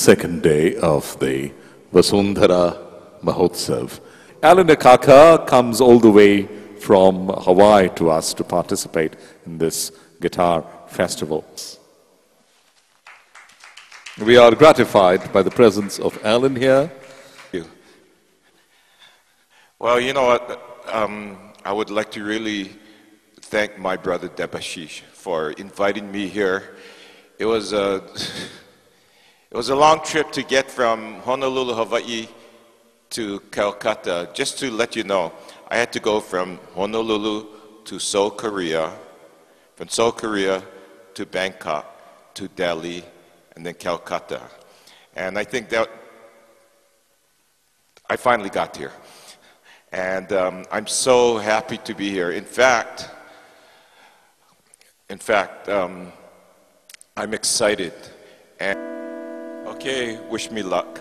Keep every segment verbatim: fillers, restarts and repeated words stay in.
second day of the Vasundhara Mahotsav. Alan Akaka comes all the way from Hawaii to us to participate in this guitar festival. We are gratified by the presence of Alan here. Well, you know what, um, I would like to really thank my brother Debashish for inviting me here. It was a, it was a long trip to get from Honolulu, Hawaii to Calcutta. Just to let you know, I had to go from Honolulu to Seoul, Korea, from Seoul, Korea to Bangkok, to Delhi, and then Calcutta. And I think that I finally got here. And um, I'm so happy to be here. In fact, in fact, um, I'm excited. And okay, wish me luck.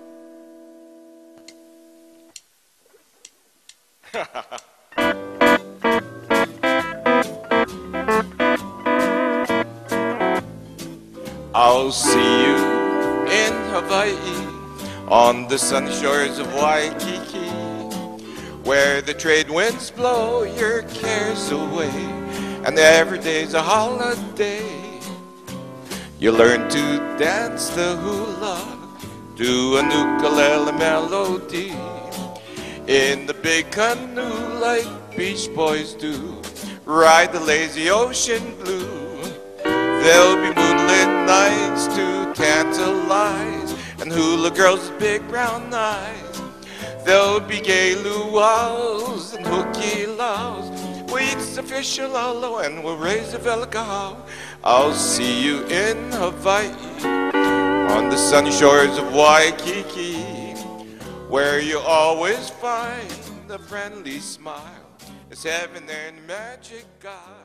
I'll see you in Hawaii, on the sunny shores of Waikiki, where the trade winds blow your cares away, and every day's a holiday. You learn to dance the hula, do an ukulele melody, in the big canoe like beach boys do, ride the lazy ocean blue. There'll be moonlit nights to tantalize, and hula girls with big brown eyes. There'll be gay luau's and hooky laos. We'll eat the fish alalo and we'll raise a velikahau. I'll see you in Hawaii, on the sunny shores of Waikiki, where you always find a friendly smile. It's heaven and magic God.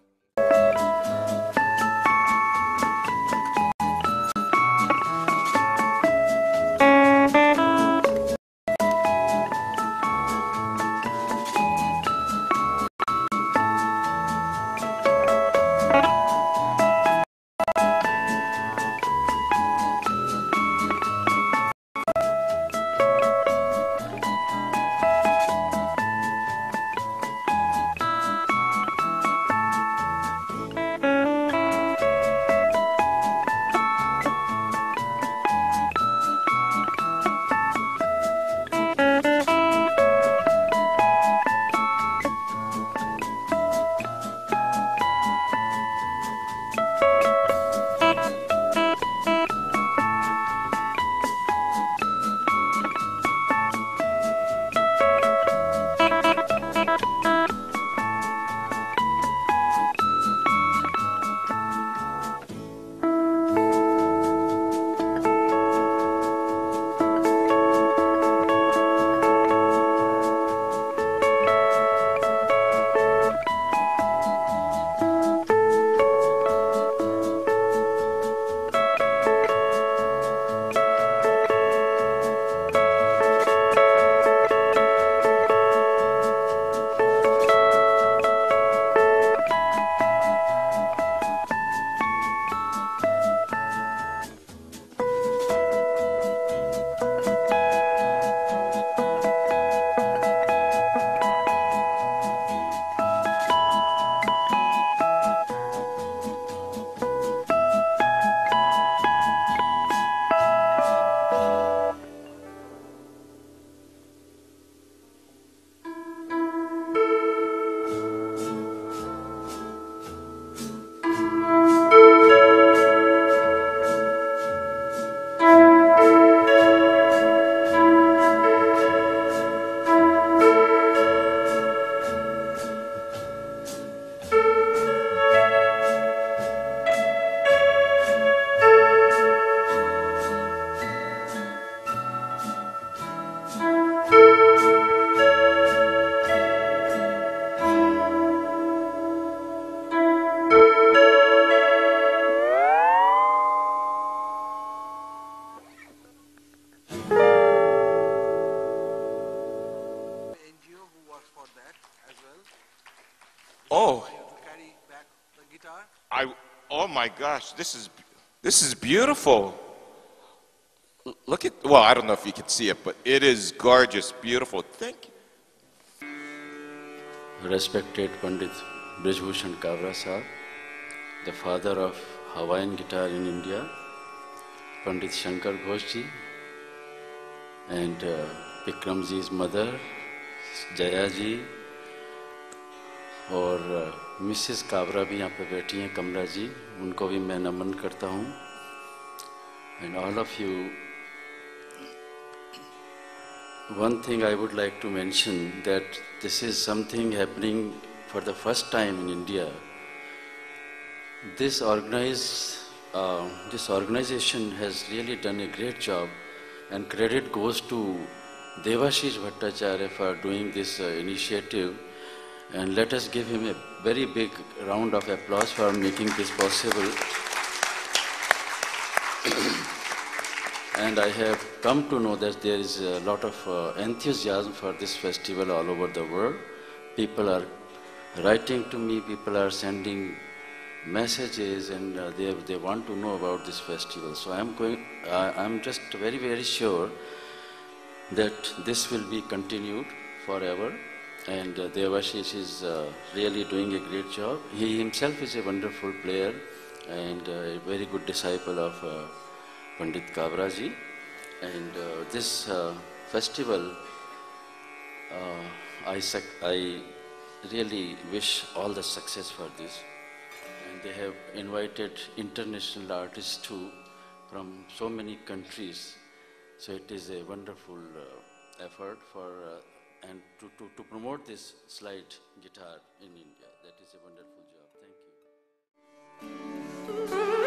Oh, I, oh my gosh, this is, this is beautiful. Look at, well, I don't know if you can see it, but it is gorgeous, beautiful. Thank you. Respected Pandit Brij Kabra Sahab, the father of Hawaiian guitar in India, Pandit Shankar Ghosh ji, and uh, Bickram ji's mother, Jaya ji, और Mrs Kabra भी यहाँ पे बैठी हैं, कमला जी, उनको भी मैं नमन करता हूँ. And all of you, one thing I would like to mention, that this is something happening for the first time in India. This organize, uh, this organization has really done a great job, and credit goes to Debashish Bhattacharya for doing this uh, initiative. And let us give him a very big round of applause for making this possible. And I have come to know that there is a lot of uh, enthusiasm for this festival all over the world. People are writing to me, people are sending messages, and uh, they, they want to know about this festival. So I'm going, uh, I'm just very, very sure that this will be continued forever. And uh, Debashish is uh, really doing a great job. He himself is a wonderful player and uh, a very good disciple of uh, Pandit Kabra ji. And uh, this uh, festival, uh, I, I really wish all the success for this. And they have invited international artists too from so many countries. So it is a wonderful uh, effort for uh, and to, to, to promote this slide guitar in India. That is a wonderful job. Thank you.